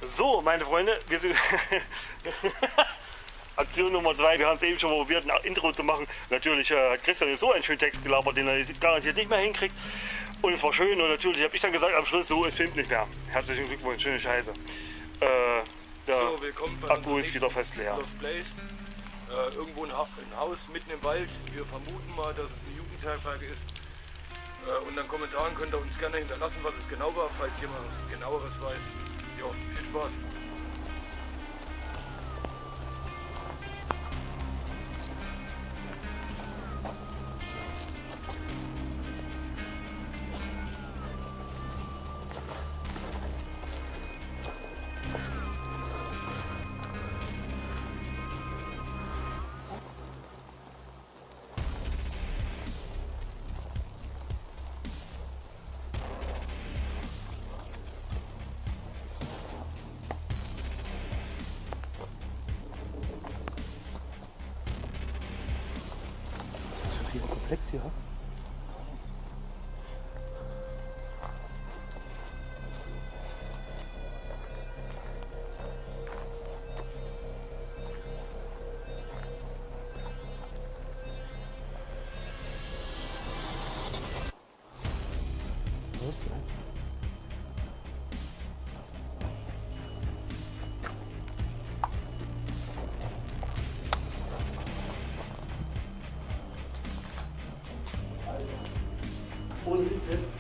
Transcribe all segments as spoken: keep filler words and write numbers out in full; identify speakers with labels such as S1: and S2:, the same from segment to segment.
S1: So, meine Freunde, wir sind Aktion Nummer zwei. Wir haben es eben schon mal probiert, ein Intro zu machen. Natürlich äh, hat Christian so einen schönen Text gelabert, den er garantiert nicht mehr hinkriegt. Und es war schön und natürlich habe ich dann gesagt am Schluss, so, es filmt nicht mehr. Herzlichen Glückwunsch, schöne Scheiße. Äh, der
S2: so, willkommen bei
S1: Akku ist wieder fast leer.
S2: Place. Äh, irgendwo ein, ha ein Haus mitten im Wald. Wir vermuten mal, dass es eine Jugendherberge ist. Äh, unter den Kommentaren könnt ihr uns gerne hinterlassen, was es genau war, falls jemand genaueres weiß. Ja, viel Spaß.
S1: Diesen Komplex hier. Was? Wo sind die jetzt?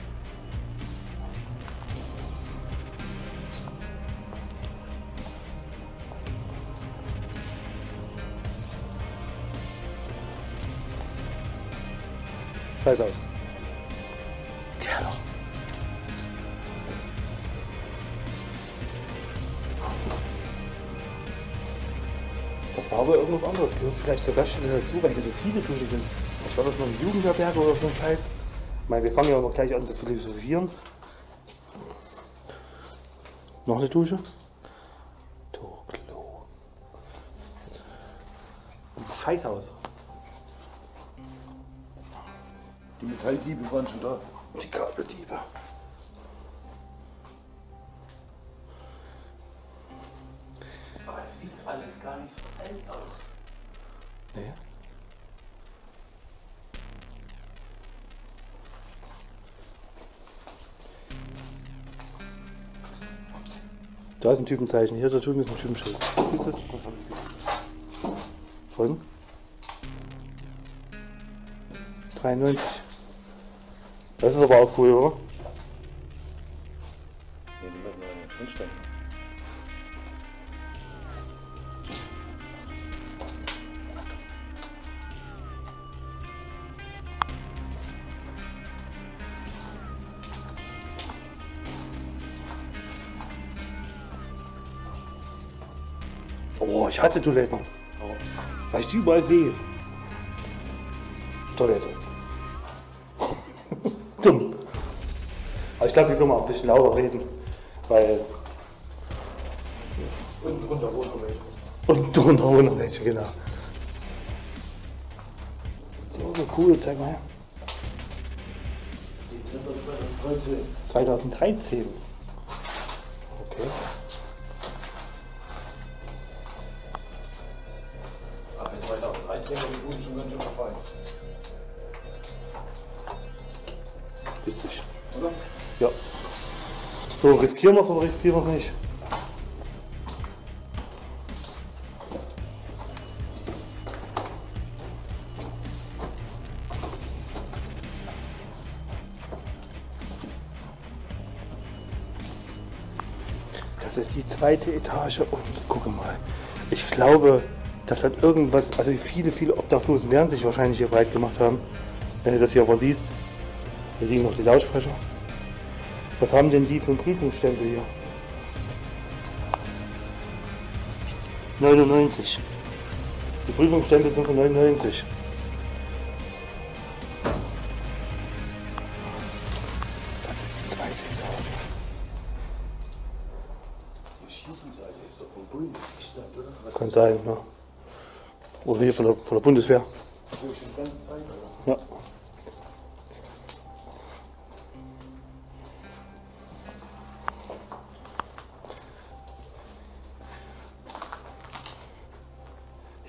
S1: Scheiß aus. Keller. Das war aber irgendwas anderes. Gehört vielleicht zur Gaststätte dazu, weil hier so viele Dusche sind. Ich war das noch eine Jugendherberge oder so ein Scheiß. Ich meine, wir fangen ja aber gleich an zu philosophieren. Noch eine Dusche. Klo. Scheißhaus.
S3: Die Metalldiebe waren schon da.
S1: Die Kabeldiebe.
S3: Aber es sieht alles gar nicht so alt aus.
S1: Nee. Da ist ein Typenzeichen. Hier da drüben ist ein Typenschild. Siehst du das? Was habe ich gesehen? Folgen? dreiundneunzig. Das ist aber auch cool, oder?
S3: Ja, die müssen wir ja nicht hinstellen.
S1: Oh, ich hasse Toiletten.
S3: Oh.
S1: Weil ich die überall sehe. Toilette. Dumm. Aber ich glaube, wir können mal ein bisschen lauter reden. Weil.
S3: Unten drunter wohnen welche.
S1: Unten drunter wohnen welche, genau. So, so cool, zeig mal her. zweitausenddreizehn. Okay.
S3: Ach, in zweitausenddreizehn war die Bude schon ganz schön verfallen.
S1: Witzig.
S3: Oder?
S1: Ja. So, riskieren wir es oder riskieren wir es nicht? Das ist die zweite Etage und gucke mal. Ich glaube, das hat irgendwas, also viele, viele Obdachlosen werden sich wahrscheinlich hier breit gemacht haben. Wenn du das hier aber siehst, hier liegen noch die Lautsprecher. Was haben denn die für einen Prüfungsstempel hier? neunundneunzig. Die Prüfungsstempel sind von neunundneunzig. Das ist die zweite Etage.
S3: Die Schiefenseite ist doch vom Bullen gestammt, oder? Was
S1: Kann sein, ja. Oder hier von der, von der Bundeswehr.
S3: wo ich schon ganz fein, oder?
S1: Ja.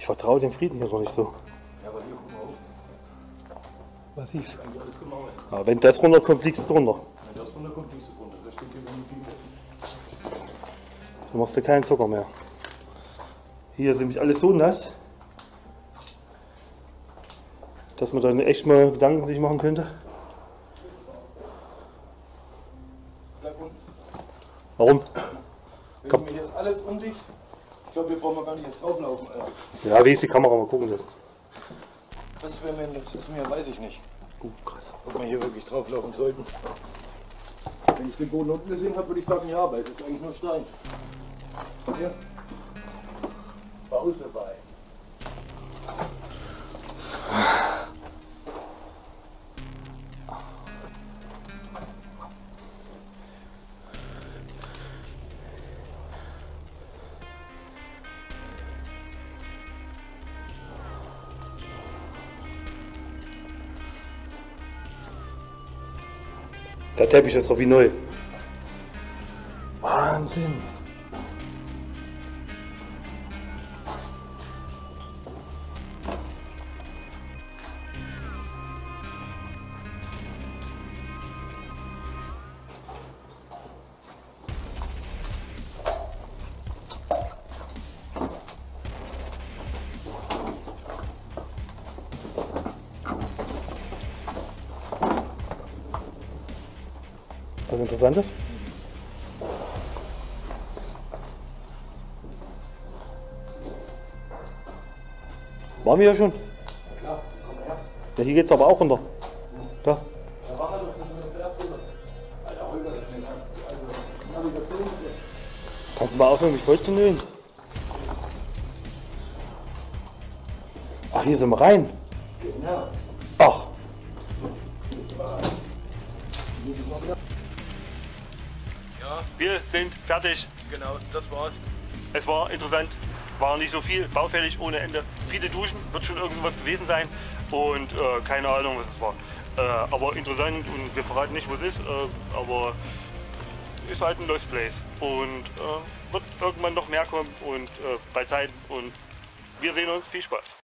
S1: vertraue dem Frieden hier gar nicht so.
S3: Ja, aber hier, guck mal auf.
S1: Massiv.
S3: Das ist eigentlich alles gemauert.
S1: Aber wenn das runterkommt, liegst du drunter.
S3: Wenn das runterkommt, liegst du runter. Da steht hier nur die Bibel.
S1: Du machst dir keinen Zucker mehr. Hier ist nämlich alles so nass, dass man dann echt mal Gedanken sich machen könnte.
S3: Bleib unten.
S1: Warum?
S3: Wenn mir hier ist alles undicht. Ich glaube, wir brauchen gar nicht jetzt drauflaufen, Alter.
S1: Ja, wie ist die Kamera? Mal gucken das.
S3: Das wäre mir, das ist mir, weiß ich nicht.
S1: Uh, krass.
S3: Ob wir hier wirklich drauflaufen sollten. Wenn ich den Boden unten gesehen habe, würde ich sagen, ja, weil es ist eigentlich nur Stein. Hier. Pause bei.
S1: Der Teppich ist doch wie neu. Wahnsinn. Was Interessantes? Waren wir ja schon?
S3: Klar, komm her.
S1: Ja, hier geht's aber auch runter. Da.
S3: Da war er doch, dass wir zuerst rüber. Alter, Holger, das ist mir lang. Also, Navigation.
S1: Kannst du mal aufhören, mich voll zu nähen? Ach, hier sind wir rein.
S3: Genau.
S1: Ach.
S2: Ja,
S4: Wir sind fertig.
S2: genau, das war's.
S4: Es war interessant, war nicht so viel, baufällig ohne Ende. Viele Duschen, wird schon irgendwas gewesen sein und äh, keine Ahnung, was es war. Äh, aber interessant und wir verraten nicht, wo es ist, äh, aber ist halt ein Lost Place und äh, wird irgendwann noch mehr kommen und äh, bei Zeit und wir sehen uns. Viel Spaß.